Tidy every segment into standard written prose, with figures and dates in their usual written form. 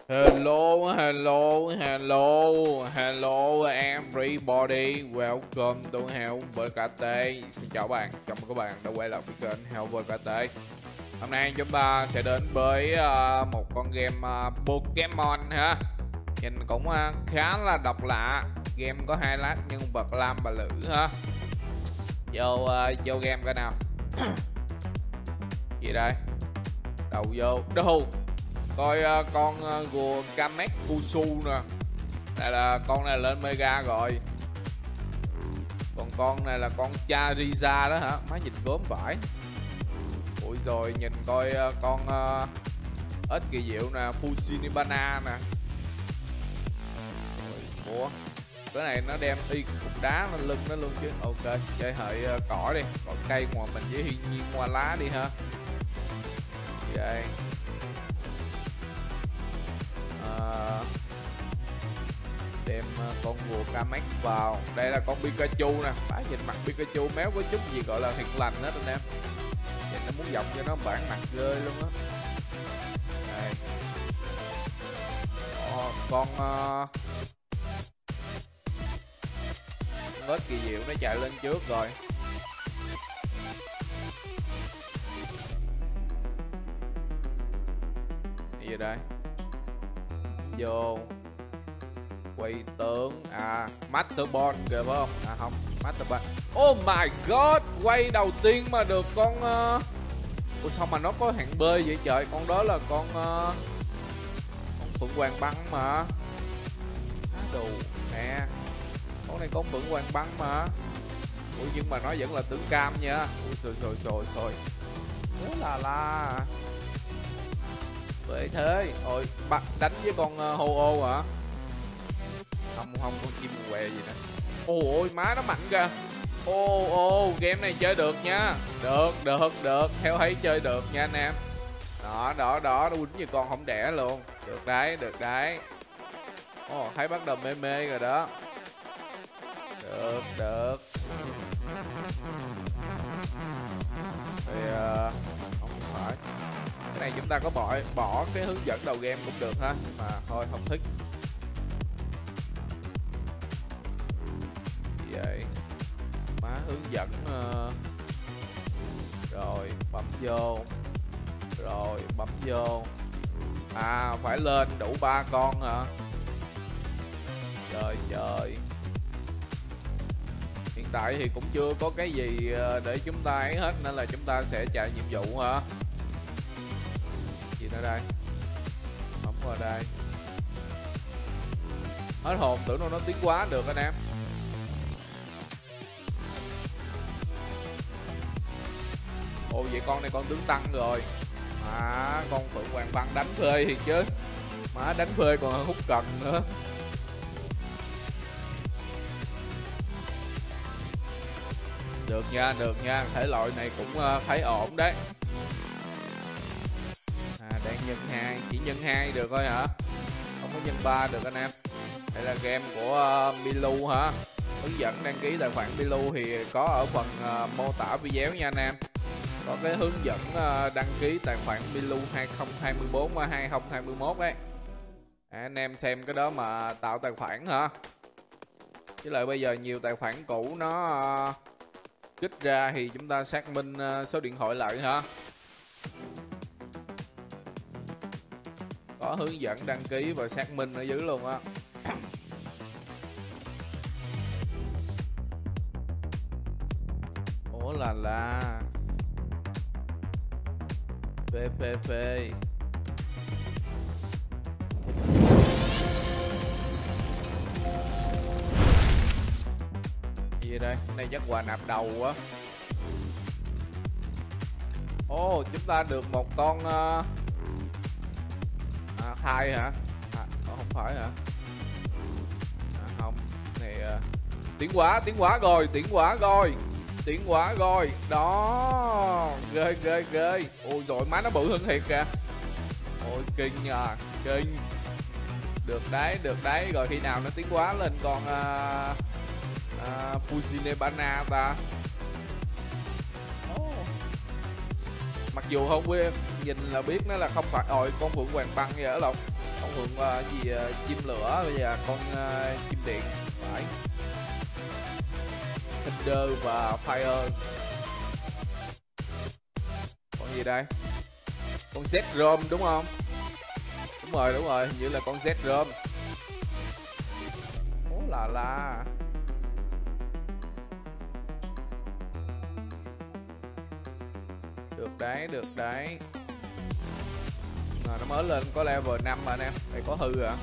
Hello, hello, hello, hello everybody, welcome to Heo VKT. Xin chào bạn, chào mừng các bạn đã quay lại với kênh Heo VKT. Hôm nay chúng ta sẽ đến với một con game Pokemon ha. Nhìn cũng khá là độc lạ. Game có hai lát nhân vật lam và lửa ha. Vô game coi nào. Gì đây? Đầu vô, đâu? Coi con Kamekusu nè. Đây là con này lên Mega rồi. Còn con này là con Charizard đó hả? Má nhìn gớm vãi. Ui rồi nhìn coi con ếch kỳ diệu nè, Fusinibana nè. Ủa cái này nó đem y cục đá lên lưng nó luôn chứ. Ok chơi hợi cỏ đi, cỏ cây ngoài mình với thiên nhiên hoa lá đi ha. Vậy đem con vua Kamek vào. Đây là con Pikachu nè. Phải nhìn mặt Pikachu méo có chút gì gọi là hiền lành hết anh em. Nhìn nó muốn dọc cho nó bản mặt ghê luôn á. Đây. Con ếch kỳ diệu nó chạy lên trước rồi. Gì đây? Vô quay tướng Master Ball kìa phải không? Không, Master Ball. Oh my god, quay đầu tiên mà được con ủa sao mà nó có hạng B vậy trời? Con đó là con Phượng Hoàng Băng mà. Đồ nè. Con này con Phượng Hoàng Băng mà. Ủa nhưng mà nó vẫn là tướng cam nha. Ui trời. Thế là vậy thế. Ôi bắt đánh với con Ho-Oh hả? Không con chim què gì nè. Ôi má nó mạnh kìa. Game này chơi được nha. Được theo thấy chơi được nha anh em. Đó nó quýnh như con không đẻ luôn. Được đấy. Thấy bắt đầu mê rồi đó. Được thì không phải cái này chúng ta có bỏ cái hướng dẫn đầu game cũng được ha, mà thôi không thích. Vậy má hướng dẫn rồi bấm vô phải lên đủ 3 con hả? Trời hiện tại thì cũng chưa có cái gì để chúng ta ấy hết nên là chúng ta sẽ chạy nhiệm vụ hả? Gì nữa đây? Bấm vào đây. Hết hồn, tưởng đâu nó tiến quá được anh em. Ồ vậy con này con tướng tăng rồi. Con Phượng Hoàng Băng đánh phê thiệt chứ. Má đánh phê còn hút cần nữa. Được nha, thể loại này cũng thấy ổn đấy. Đang nhân 2, chỉ nhân 2 được thôi hả? Không có nhân 3 được anh em. Đây là game của Milu hả? Hướng dẫn đăng ký tài khoản Milu thì có ở phần mô tả video nha anh em. Có cái hướng dẫn đăng ký tài khoản Milu 2024 và 2021 đấy. Anh em xem cái đó mà tạo tài khoản hả? Chứ lại bây giờ nhiều tài khoản cũ nó kích ra thì chúng ta xác minh số điện thoại lại hả? Có hướng dẫn đăng ký và xác minh ở dưới luôn á. Ủa là phê gì đây? Cái này chắc quà nạp đầu quá. Chúng ta được một con 2 hả? Không phải hả? Không này tiến quá rồi đó. Ghê. Ôi rồi má nó bự hơn thiệt kìa. Ôi kinh. Được đấy. Rồi khi nào nó tiến quá lên con Fusinibana ta. Mặc dù không biết nhìn là biết nó là không phải con Phượng Hoàng Băng vậy ở đâu. Không hưởng chim lửa, bây giờ con chim điện phải Thunder và Fire. Con gì đây? Con Z-Rom đúng không? Đúng rồi, hình như là con Z-Rom. Ố là được đấy. Nó mới lên có level 5 mà anh em. Đây có hư à?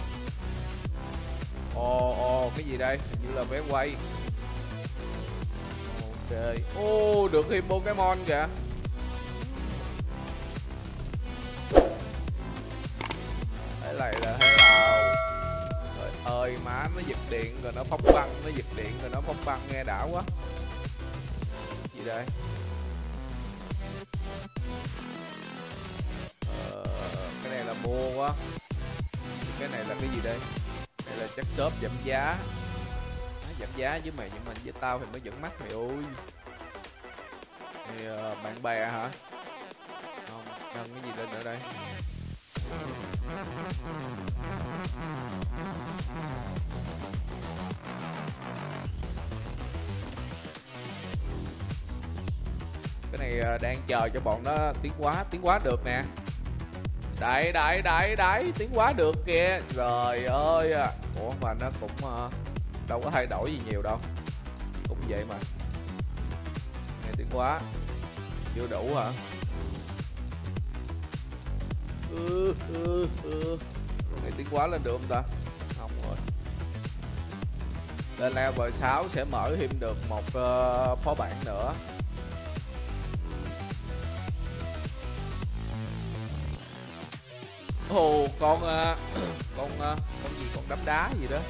Ồ, cái gì đây? Hình như là vé quay. Ok. Ô, được thêm Pokemon kìa. Thế này là thế nào? Trời ơi, má nó giật điện rồi nó phóng băng, nghe đã quá. Gì đây? Cái này là mua quá. Cái này là cái gì đây? Đây là chắc shop giảm giá. Giảm giá với mày, nhưng mà với tao thì nó vẫn mắc mày ơi. Thì, bạn bè hả? Không, nâng cái gì lên nữa đây? Cái này đang chờ cho bọn nó tiến hóa được nè. Đấy, tiến hóa được kìa. Trời ơi. Ủa mà nó cũng đâu có thay đổi gì nhiều đâu. Cũng vậy mà. Này tiến hóa chưa đủ hả? Này tiến hóa lên được không ta? Không rồi. Lên level 6 sẽ mở thêm được một phó bản nữa. Ồ, con gì, con đấm đá gì đó.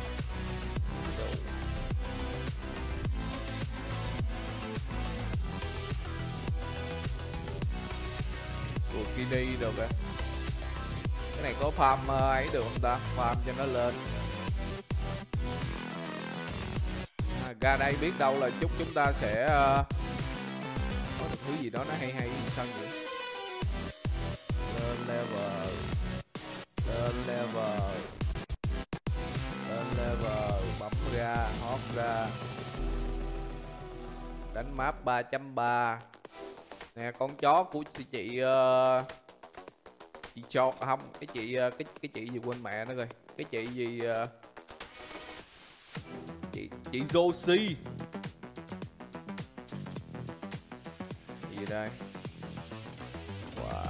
Kini được kìa. Cái này có farm ấy được không ta? Farm cho nó lên. Ra đây biết đâu là chúc chúng ta sẽ có được thứ gì đó nó hay sao vậy? Lên level, bấm ra, hót ra. Đánh map 3.3. Nè, con chó của chị cho không, cái chị gì quên mẹ nó rồi. Cái chị gì chị Josie. Gì đây? Wow.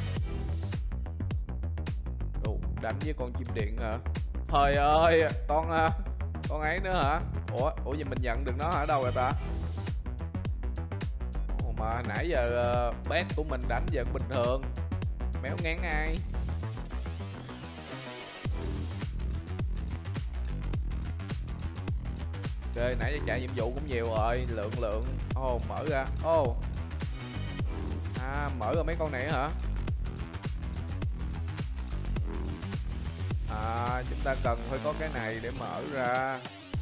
Ồ, đánh với con chim điện hả? Trời ơi, con ấy nữa hả? Ủa vậy mình nhận được nó ở đâu rồi ta? Mà nãy giờ bet của mình đánh vẫn bình thường. Méo ngán ai. Ok, nãy giờ chạy nhiệm vụ cũng nhiều rồi. Lượng. Mở ra. Mở ra mấy con này hả? Chúng ta cần phải có cái này để mở ra.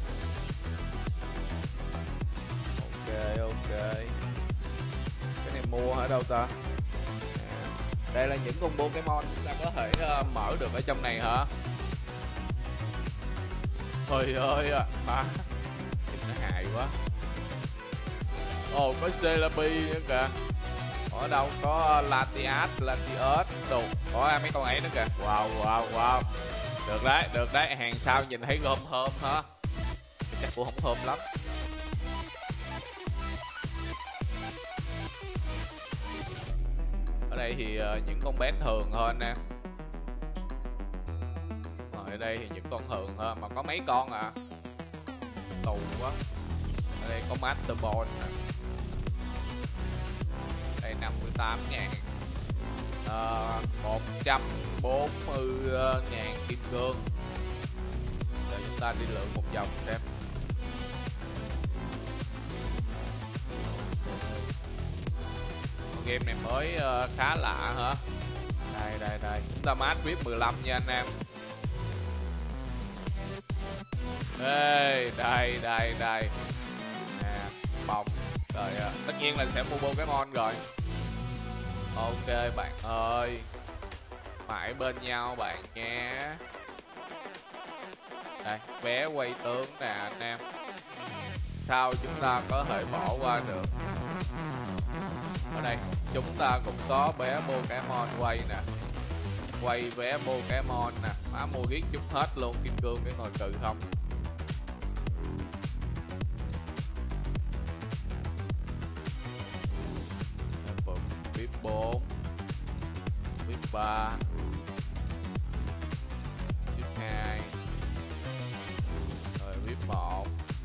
Ok. Cái này mua ở đâu ta? Đây là những con Pokemon chúng ta có thể mở được ở trong này hả? Trời ơi, nó hài quá. Có Celebi nữa kìa. Ở đâu có Latias đồ. Có mấy con ấy nữa kìa. Wow. Được đấy. Hàng sau nhìn thấy thơm hả? Chắc cũng không thơm lắm. Ở đây thì những con bé thường thôi nè. Ở đây thì những con thường thôi, mà có mấy con à. Tù quá. Ở đây có Master Ball nè. Đây 58.000. 140.000 kim cương. Để chúng ta đi lượn một vòng xem. Game này mới khá lạ hả? Đây. Chúng ta match VIP 15 nha anh em. Ê, đây. Nè, bọc. Rồi, tất nhiên là sẽ mua Pokemon rồi. Ok bạn ơi. Mãi bên nhau bạn nha. Đây, vé quay tướng nè anh em. Sao chúng ta có thể bỏ qua được. Ở đây chúng ta cũng có vé Pokemon quay nè. Quay vé Pokemon nè. Má mua riết chút hết luôn. Kim Cương cái ngồi cừ không. VIP 4 VIP 3 VIP 2 rồi VIP 1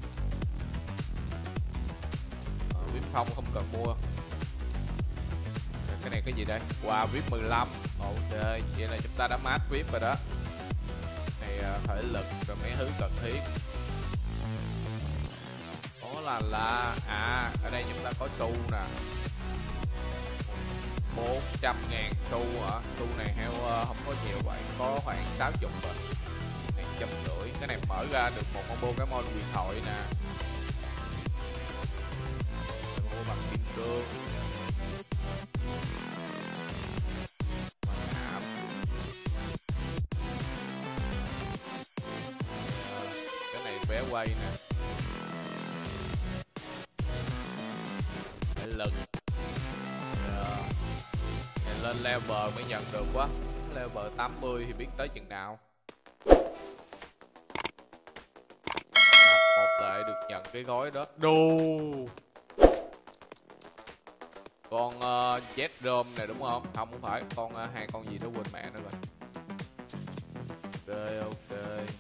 VIP 0 không cần mua. Cái này cái gì đây? Wow, VIP 15. Ok, vậy là chúng ta đã mát VIP rồi đó. Này thể lực rồi mấy thứ cần thiết. Đó là ở đây chúng ta có xu nè. 400.000 xu hả? Xu này heo không có nhiều vậy, có khoảng 60 rồi. Này 150. Cái này mở ra được một con Pokemon huyền thoại nè. Mua bằng kim cương. Cái này vé quay nè. Thể lực. Lên level mới nhận được quá. Level 80 thì biết tới chừng nào. Một tệ được nhận cái gói đó. Đù. Con Z-Rom này đúng không? Không phải. Con hai con gì đó quên mẹ nữa rồi. Ok, ok.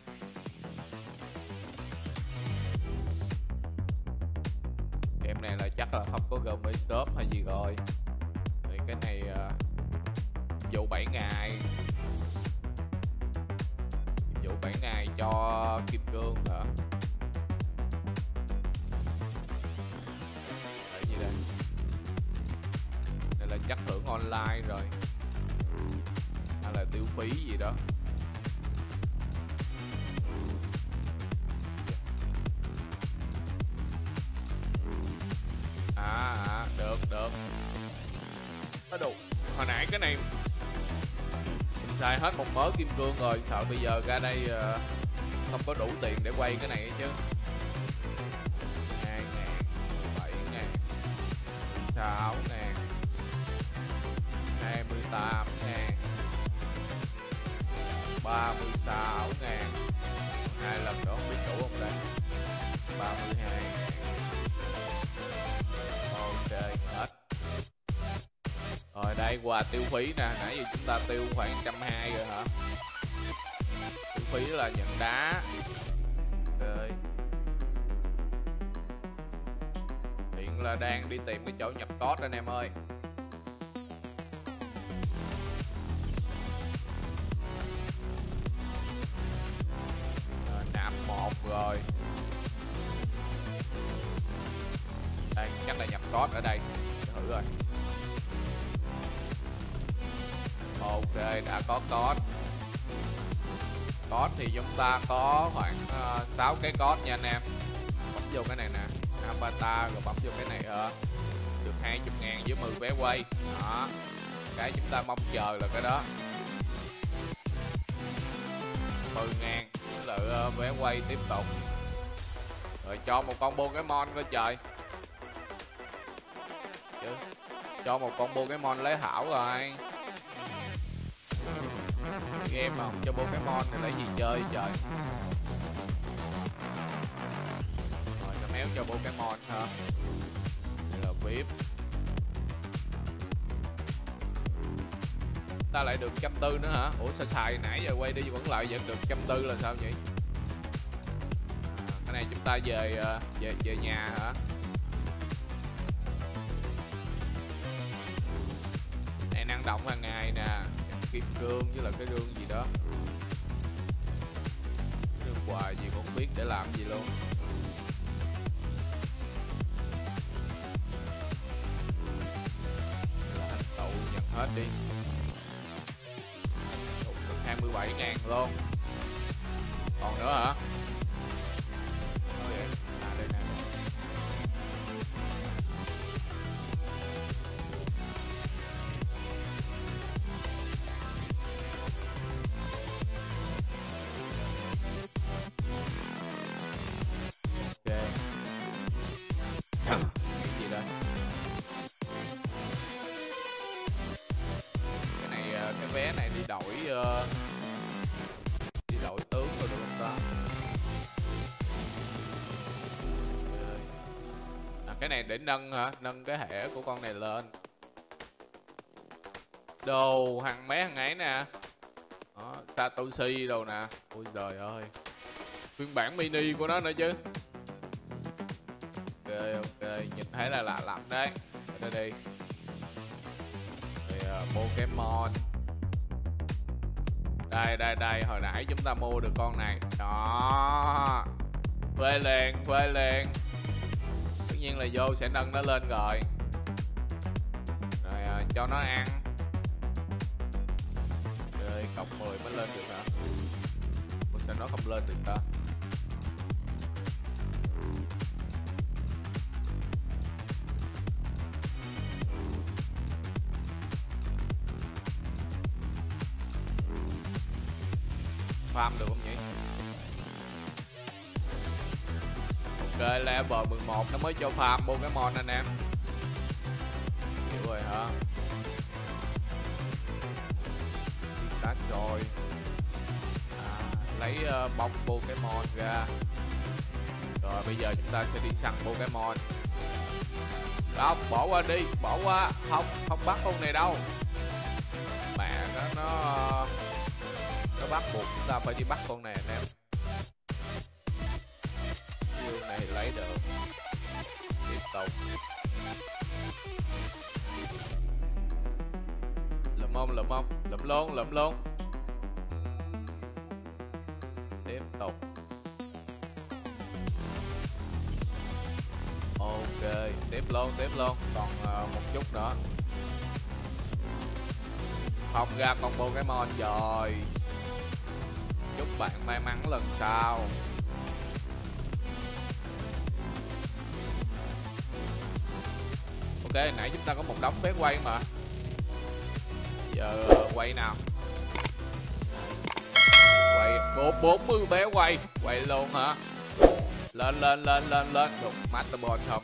Game này là chắc là không có gồm shop hay gì rồi. Thì cái này vụ 7 ngày. Vụ 7 ngày cho Kim Cương hả? Cái gì đây? Đây là chắc thưởng online rồi. Hay là tiêu phí gì đó. Được. Có đủ. Hồi nãy cái này mình xài hết một mớ kim cương rồi, sợ bây giờ ra đây không có đủ tiền để quay cái này chứ. 2.000, 17.000, 16.000, 28.000, 36.000. Hai lần nữa không biết đủ không đây. 32.000. Ok, hết. Rồi đây quà tiêu phí nè, nãy giờ chúng ta tiêu khoảng 120 rồi hả? Tiêu phí là nhận đá. Ok. Hiện là đang đi tìm cái chỗ nhập code anh em ơi. Nạp 1 rồi. Đây, chắc là nhập code ở đây. Thử rồi. Ok, đã có code. Code thì chúng ta có khoảng 6 cái code nha anh em. Bấm vô cái này nè, avatar, rồi bấm vô cái này được 20.000 với 10 vé quay. Đó. Cái chúng ta mong chờ là cái đó. 10.000 với lại vé quay tiếp tục. Rồi cho một con Pokemon coi trời. Chứ cho một con Pokemon lấy hảo rồi. Game mà không cho Pokemon thì lấy gì chơi trời. Rồi nó méo cho Pokemon hả? Đây là VIP. Ta lại được 140 nữa hả? Ủa sao xài nãy giờ quay đi vẫn lại vẫn được 140 là sao vậy? Cái này chúng ta về nhà hả? Này năng động hàng ngày nè. Kim cương với là cái rương gì đó. Cái rương quà gì cũng không biết để làm gì luôn. Thành tựu nhận hết đi. 27.000 luôn. Còn nữa hả? Đây nè. Cái này để nâng hả? Nâng cái hệ của con này lên. Đồ hàng mấy hàng ấy nè. Đó, Satoshi đâu nè. Ôi trời ơi. Phiên bản mini của nó nữa chứ. Ok, nhìn thấy là lạ lắm đấy. Ở đây đi. Rồi, Pokemon. Đây, hồi nãy chúng ta mua được con này. Đó. Phê liền. Tất nhiên là vô sẽ nâng nó lên rồi. Rồi cho nó ăn. Rồi cộng 10 mới lên được hả? Ủa sao nó không lên được ta? Farm được không nhỉ? Ok, level 11 nó mới cho farm Pokemon anh em. Hiểu rồi hả? Đã rồi. Lấy bông Pokemon ra. Rồi bây giờ chúng ta sẽ đi săn Pokemon. Không, bỏ qua đi, bỏ qua. Không bắt con này đâu. Mẹ nó bắt buộc chúng ta phải đi bắt con này anh em. View này lấy được. Tiếp tục. Lụm luôn. Tiếp tục. Ok, tiếp luôn. Còn một chút nữa. Không ra con Pokemon rồi. Chúc bạn may mắn lần sau. Ok, nãy chúng ta có một đống vé quay mà. Giờ quay nào. Quay 40 vé quay. Quay luôn hả? Lên. Được Master Ball không?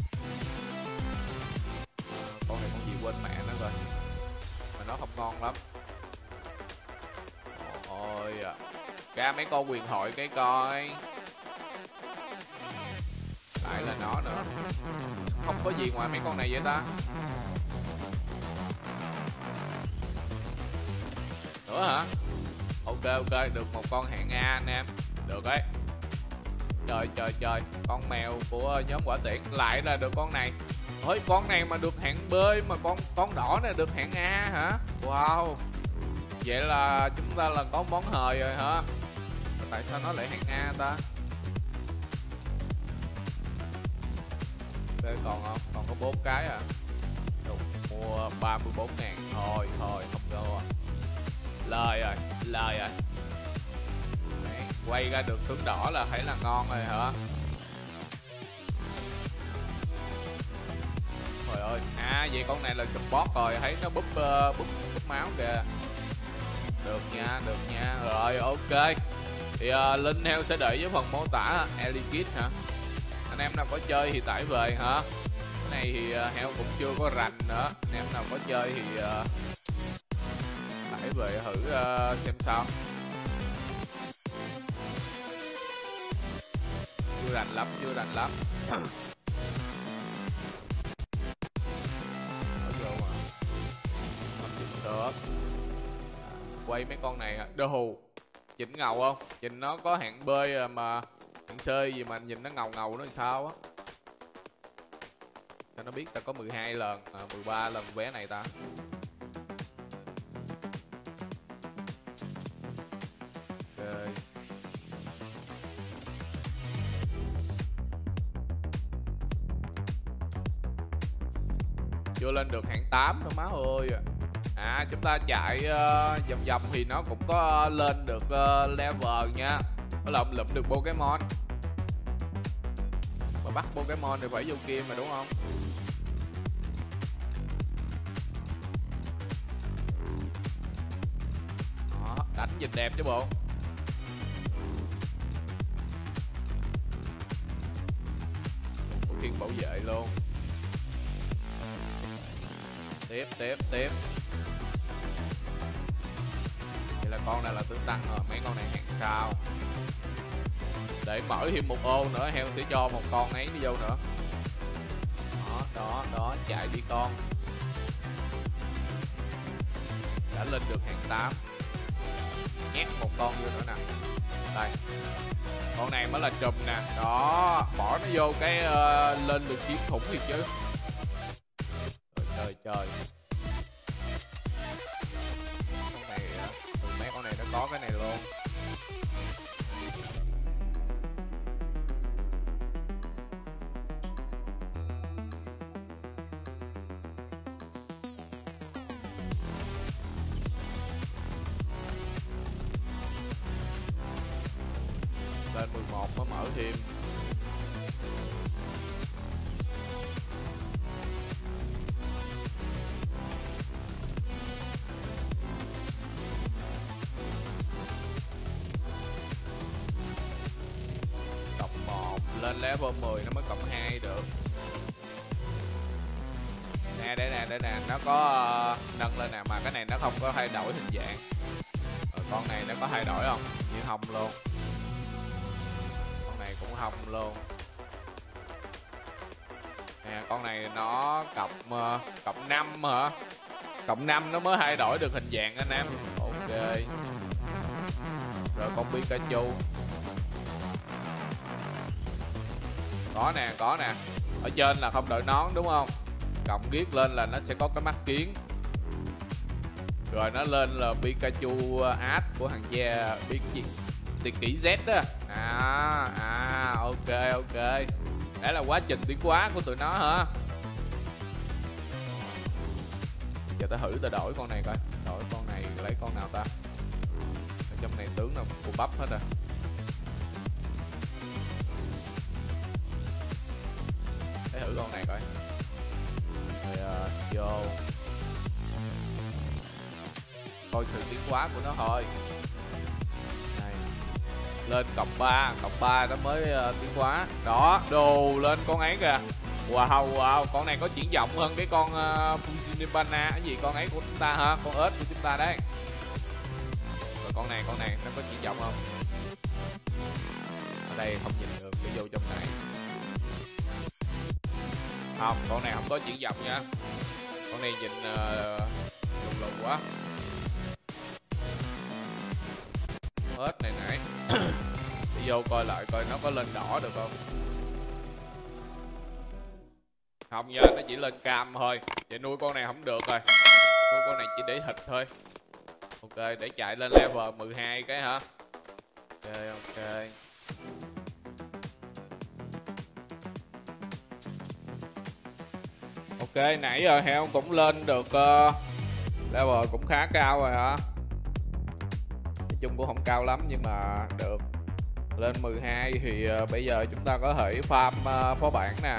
Con này con gì quên mẹ nó rồi. Mà nó không ngon lắm. Ôi à. Ra mấy con quyền hội cái coi. Lại là nó nữa. Không có gì ngoài mấy con này vậy ta. Nữa hả? Ok, được một con hạng A anh em. Được đấy. Trời. Con mèo của nhóm quả tiễn. Lại là được con này. Ôi, con này mà được hạng B. Mà con đỏ này được hạng A hả? Wow. Vậy là chúng ta là có món hời rồi hả? Tại sao nó lại hạng A ta? Ok, còn không? Còn có 4 cái à? Được, mua 34.000. Thôi, không đâu. Lời rồi. Đấy, quay ra được tướng đỏ là thấy là ngon rồi hả? Trời ơi. Vậy con này là support rồi. Thấy nó búp máu kìa. Được nha. Rồi, ok. Thì link heo sẽ để với phần mô tả. Elikit hả? Anh em nào có chơi thì tải về hả? Cái này thì heo cũng chưa có rành nữa. Anh em nào có chơi thì tải về thử xem sao. Chưa rành lắm. Ở vô mà. Không chỉnh được. Quay mấy con này đồ chỉnh ngầu không? Nhìn nó có hạng B mà hạng C gì mà nhìn nó ngầu nó sao á. Cho nó biết ta có 12 lần 13 lần vé này ta. Ok. Chưa lên được hạng 8 đâu má ơi. Chúng ta chạy vòng thì nó cũng có lên được level nha. Có lụm được Pokemon. Mà bắt Pokemon thì phải vô kia mà đúng không? Đó, đánh nhìn đẹp chứ bộ. Ủa, Thiên bảo vệ luôn. Tiếp. Vậy là con này là tướng tăng rồi. Mấy con này hạng cao. Để mở thêm một ô nữa heo sẽ cho một con ấy đi vô nữa. Đó, chạy đi con. Đã lên được hạng 8. Nhét một con vô nữa nè. Đây, con này mới là trùm nè. Đó, bỏ nó vô cái lên được chiến khủng thì chứ. Trời. Con này, mấy con này nó có cái này luôn. Lên 11 mới mở thêm. Cộng 1 lên level 10 nó mới cộng 2 được. Nè, đây nè, nó có nâng lên nè, mà cái này nó không có thay đổi hình dạng. Rồi con này nó có thay đổi không? Như hồng luôn. Cũng hồng luôn nè. Con này nó cộng 5 hả? Cộng 5 nó mới thay đổi được hình dạng anh em. Ok. Rồi con Pikachu có nè. Ở trên là không đội nón đúng không? Cộng viết lên là nó sẽ có cái mắt kiến. Rồi nó lên là Pikachu Ad của thằng cha biết gì thì kỹ Z đó. Ok. Đấy là quá trình tiến hóa của tụi nó hả? Giờ ta thử ta đổi con này coi. Đổi con này lấy con nào ta? Ở trong này tướng nào của bắp hết à. Để thử con này coi. Rồi vô coi sự tiến hóa của nó thôi. Lên cộng 3 nó mới tiến hóa. Đó, đồ lên con ấy kìa. Wow, con này có triển vọng hơn cái con Fusinibana cái gì con ấy của chúng ta hả? Con ếch của chúng ta đấy. Rồi con này nó có triển vọng không? Ở đây không nhìn được, đi vô trong này. Không, con này không có triển vọng nha. Con này nhìn lù quá. Ếch này nãy đi vô coi lại coi nó có lên đỏ được không. Không nha, nó chỉ lên cam thôi. Vậy nuôi con này không được rồi. Nuôi con này chỉ để thịt thôi. Ok, để chạy lên level 12 cái hả? Ok. Ok, nãy giờ heo cũng lên được level cũng khá cao rồi hả? Nói chung cũng không cao lắm nhưng mà được. Lên 12 thì bây giờ chúng ta có thể farm phó bản nè.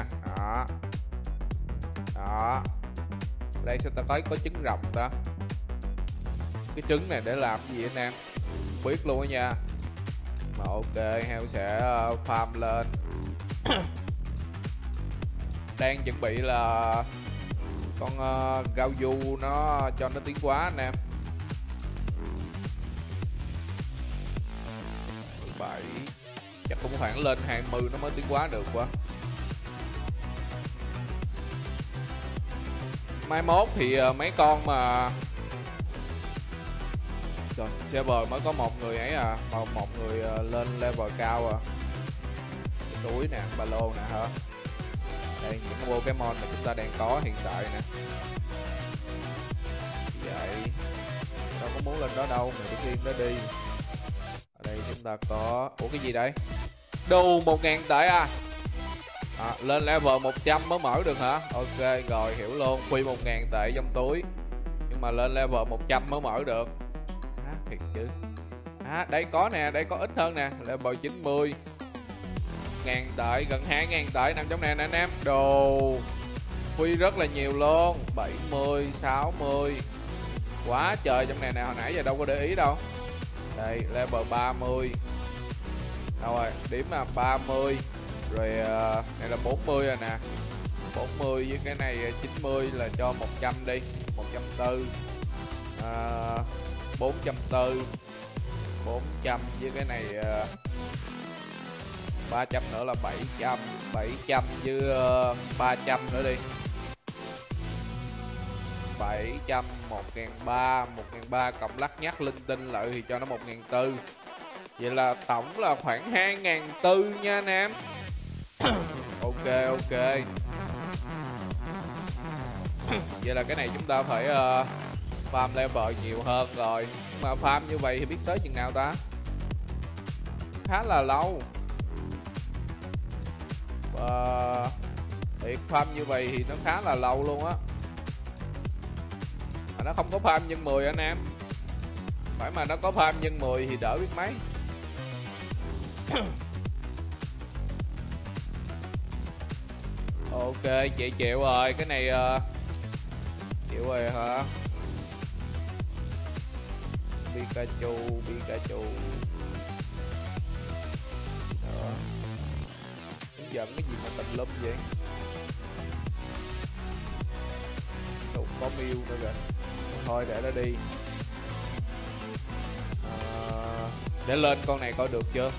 Đó. Đây sao ta có trứng rồng ta? Cái trứng này để làm gì anh em? Không biết luôn á nha. Mà ok, heo sẽ farm lên. Đang chuẩn bị là con Gauyu nó cho nó tiến hóa anh em. 17 chắc cũng khoảng lên 20 nó mới tiến hóa được quá. Mai mốt thì mấy con mà rồi server mới có một người ấy à, một người lên level cao à. Cái túi nè, ba lô nè hả? Đây những cái Pokemon mà chúng ta đang có hiện tại nè. Vậy đâu có muốn lên đó đâu, mày đứng yên đó đi. Ở đây chúng ta có ủa cái gì đây? Đù 1000 tệ à? Lên level 100 mới mở được hả? Ok rồi hiểu luôn. Quy 1000 tệ trong túi nhưng mà lên level 100 mới mở được. Thiệt chứ. Đây có nè, đây có ít hơn nè, level 90 ngàn tệ, gần 2000 tệ nằm trong này nè anh em. Đồ quy rất là nhiều luôn. 70, 60 quá trời trong này nè, hồi nãy giờ đâu có để ý đâu. Đây level 30 đâu rồi, điểm là 30 rồi. Này là 40 rồi nè. 40 với cái này 90 là cho 100 đi, 140, 440, 400 với cái này 300 nữa là 700, 700 với 300 nữa đi, 1700, 1300, 1300 cộng lắc nhắc linh tinh lại thì cho nó 1400. Vậy là tổng là khoảng 2400 nha anh em. Ok ok. Vậy là cái này chúng ta phải farm level nhiều hơn rồi. Mà farm như vậy thì biết tới chừng nào ta? Khá là lâu. Thiệt farm như vậy thì nó khá là lâu luôn á. Mà nó không có farm nhân 10 anh em. Phải mà nó có farm nhân 10 thì đỡ biết mấy. Ok, chị chịu rồi. Cái này chịu rồi hả? Pikachu. Đó. Hướng dẫn cái gì mà tùm lum vậy? Đâu có Mew nữa kìa. Thôi để nó đi. Để lên con này coi được chưa?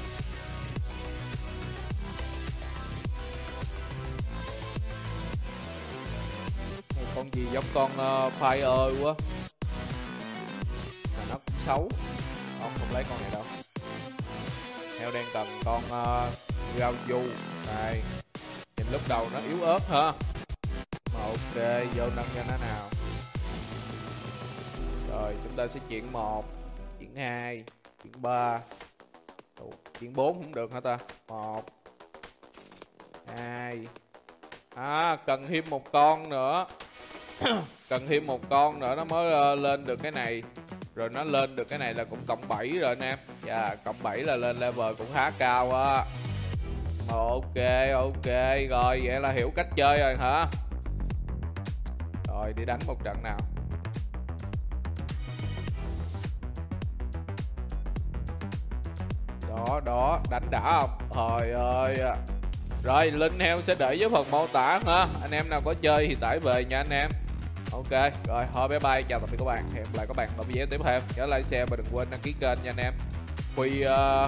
Con gì giống con Fire quá. Mà nó cũng xấu. Không lấy con này đâu. Heo đang cần con Gauju. Đây. Nhìn lúc đầu nó yếu ớt hả? Mà ok, vô nâng cho nó nào. Rồi chúng ta sẽ chuyển 1, chuyển 2, chuyển 3. Chuyển 4 cũng được hả ta? 1 2. Cần thêm một con nữa. Cần thêm một con nữa nó mới lên được cái này. Rồi nó lên được cái này là cũng cộng 7 rồi anh em. Dạ, cộng 7 là lên level cũng khá cao á. Ok rồi, vậy là hiểu cách chơi rồi hả? Rồi đi đánh một trận nào. Đó, đánh đã không? Trời ơi. Rồi, link heo sẽ để dưới phần mô tả ha. Anh em nào có chơi thì tải về nha anh em. Ok, rồi thôi bye bye, chào tạm biệt các bạn. Hẹn gặp lại các bạn ở video tiếp theo. Nhớ like, share và đừng quên đăng ký kênh nha anh em. Huy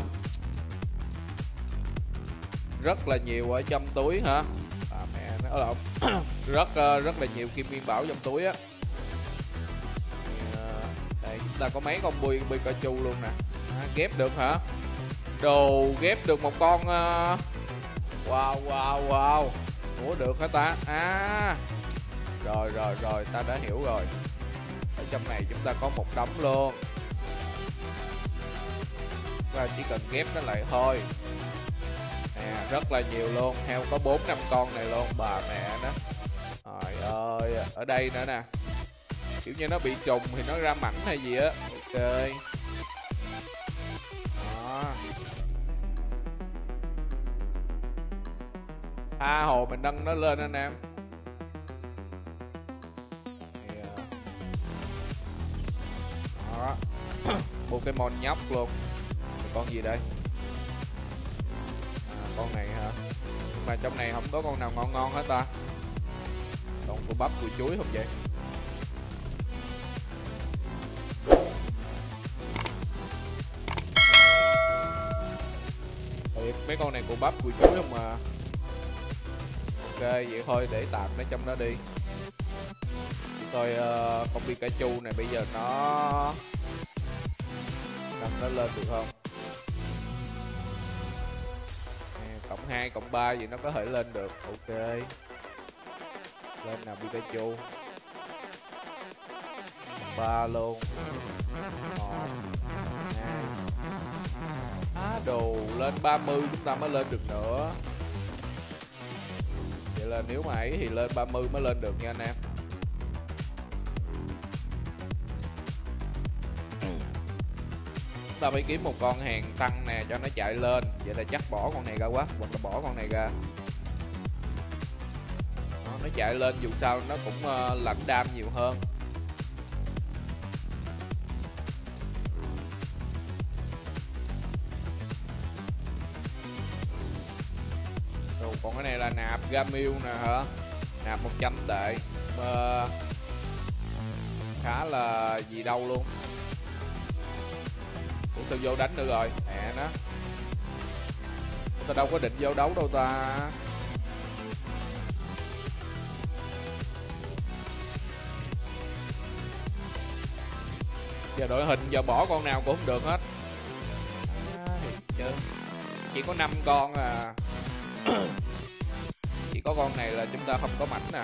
rất là nhiều ở trong túi hả? Mẹ nó lộn. rất là nhiều kim nguyên bảo trong túi á. Đây chúng ta có mấy con Pikachu luôn nè. Ghép được hả? Đồ ghép được một con wow. Ủa được hả ta? Rồi ta đã hiểu rồi. Ở trong này chúng ta có một đống luôn. Và chỉ cần ghép nó lại thôi. Nè, rất là nhiều luôn. Heo có 4-5 con này luôn. Bà mẹ nó. Trời ơi, ở đây nữa nè. Kiểu như nó bị trùng thì nó ra mảnh hay gì á. Ok. Đó. Tha hồ mình nâng nó lên anh em. Đó. Pokemon nhóc luôn. Con gì đây? Con này hả? Nhưng mà trong này không có con nào ngon hết ta. Còn của bắp của chuối không vậy? Mấy con này của bắp của chuối không mà. Ok vậy thôi để tạm nó trong đó đi. Rồi con Pikachu này bây giờ nó nâng nó lên được không? Cộng 2 cộng 3 gì nó có thể lên được. Ok. Lên nào Pikachu. 3 luôn. 1 2. Đồ lên 30 chúng ta mới lên được nữa. Vậy là nếu mà ấy thì lên 30 mới lên được nha anh em. Chúng ta phải kiếm một con hàng tăng nè cho nó chạy lên. Vậy là chắc bỏ con này ra quá. Hoặc là bỏ con này ra. Nó chạy lên dù sao nó cũng lãnh đam nhiều hơn. Rồi còn cái này là nạp Gamil nè hả? Nạp 100 tệ. Khá là gì đâu luôn. Ủa sao vô đánh nữa rồi? Mẹ nó. Ta đâu có định vô đấu đâu ta. Giờ đội hình giờ bỏ con nào cũng không được hết. Chứ chỉ có 5 con à. Chỉ có con này là chúng ta không có mảnh nè.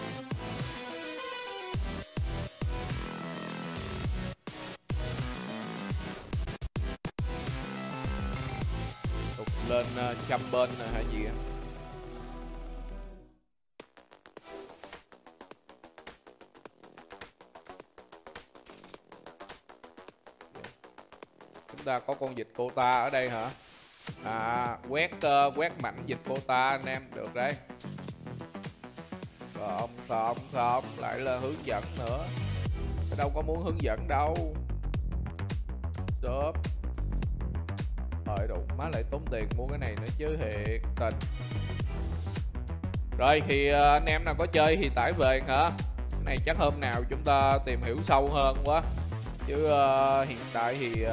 Tục lên trăm bên hay gì á. Chúng ta có con vịt quota ở đây hả? À, quét mảnh vịt quota anh em, được đấy. Không, lại là hướng dẫn nữa. Tôi đâu có muốn hướng dẫn đâu. Stop. Thôi đủ, má lại tốn tiền mua cái này nữa chứ thiệt tình. Rồi thì anh em nào có chơi thì tải về hả? Cái này chắc hôm nào chúng ta tìm hiểu sâu hơn quá. Chứ hiện tại thì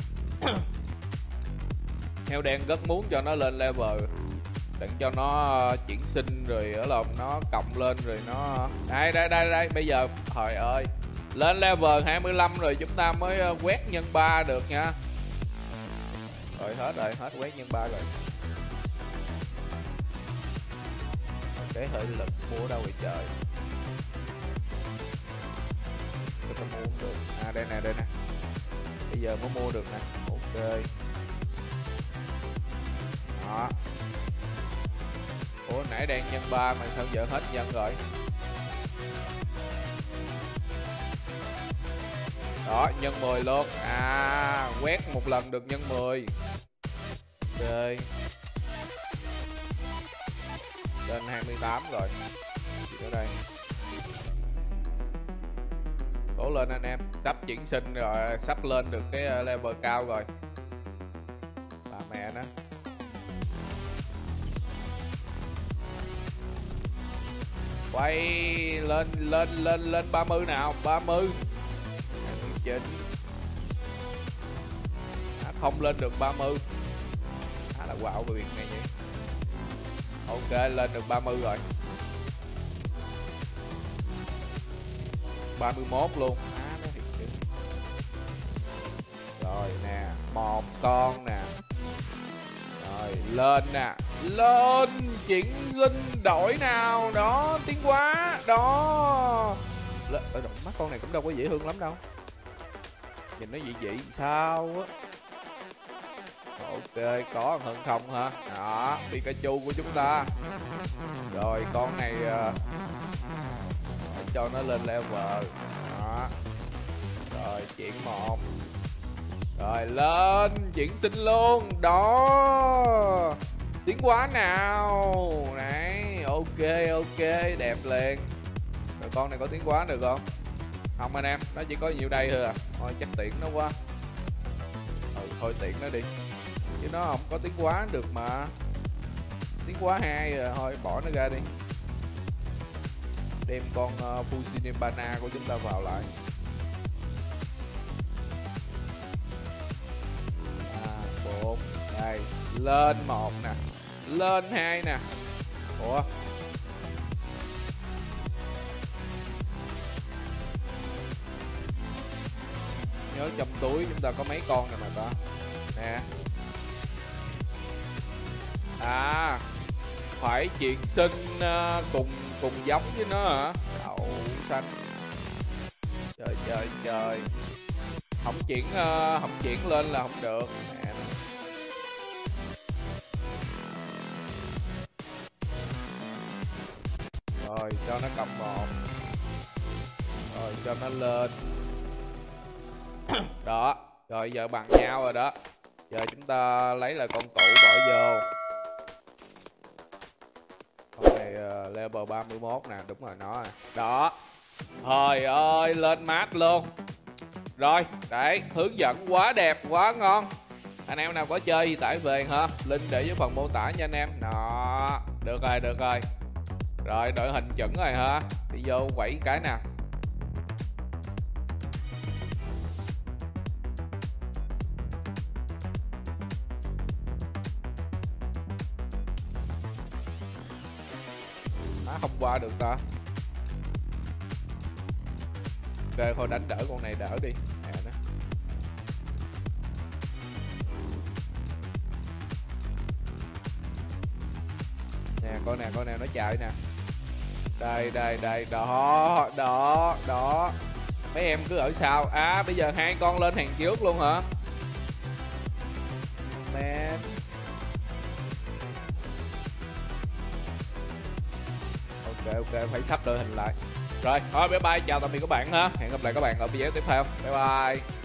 Heo đen rất muốn cho nó lên level đặng cho nó chuyển sinh rồi ở lòng nó cộng lên rồi nó đây bây giờ trời ơi lên level 25 rồi chúng ta mới quét nhân 3 được nha. Rồi hết quét nhân 3 rồi. Cái hơi lực mua đâu vậy trời. Tôi có mua được. À đây nè. Bây giờ mới mua được nè. Ok. Đó. Ủa nãy đang nhân 3 mà sao giờ hết nhân rồi. Đó nhân 10 luôn. À quét một lần được nhân 10. Ok. Lên 28 rồi. Gì ở đây. Cố lên anh em. Sắp chuyển sinh rồi. Sắp lên được cái level cao rồi. Bà mẹ nó. Quay lên 30 nào. 30 29. Không lên được 30. Là wow cái việc này nhỉ. Ok lên được 30 rồi. 31 luôn. Rồi nè. Một con nè. Rồi lên nè. Lên chuyển linh đổi nào. Đó tiến quá. Đó mắt con này cũng đâu có dễ thương lắm đâu. Nhìn nó dị dị sao á. Ok có hơn không hả. Đó Pikachu của chúng ta. Rồi con này cho nó lên level. Đó. Rồi chuyển 1. Rồi lên chuyển sinh luôn. Đó tiến hóa nào. Đấy ok đẹp liền. Rồi con này có tiến hóa được không? Không anh em, nó chỉ có nhiều đây thôi à. Thôi chắc tiện nó quá. Thôi tiện nó đi. Chứ nó không có tiến hóa được mà. Tiến hóa 2 rồi, thôi bỏ nó ra đi. Đem con Fusinibana của chúng ta vào lại. Đây, lên 1 nè. Lên 2 nè. Ủa nhớ trong túi chúng ta có mấy con này mà ta. Nè. À phải chuyển sinh cùng giống với nó hả. Đậu xanh. Trời không chuyển lên là không được. Nè. Rồi cho nó cộng 1. Rồi cho nó lên. Đó. Rồi giờ bằng nhau rồi đó. Giờ chúng ta lấy lại con cũ bỏ vô. Con này level 31 nè. Đúng rồi nó nè. Đó. Trời ơi lên mát luôn. Rồi đấy hướng dẫn quá đẹp quá ngon. Anh em nào có chơi thì tải về hả. Link để dưới phần mô tả nha anh em. Đó. Được rồi. Rồi đội hình chuẩn rồi hả. Đi vô quẩy cái nè. Không qua được ta. Ok thôi đánh đỡ con này đỡ đi. Nè nó. Coi nè nó chạy nè. Đây đó. Mấy em cứ ở sau. Bây giờ hai con lên hàng trước luôn hả? Man. Ok, phải sắp đội hình lại. Rồi, thôi bye bye, chào tạm biệt các bạn ha. Hẹn gặp lại các bạn ở video tiếp theo. Bye bye.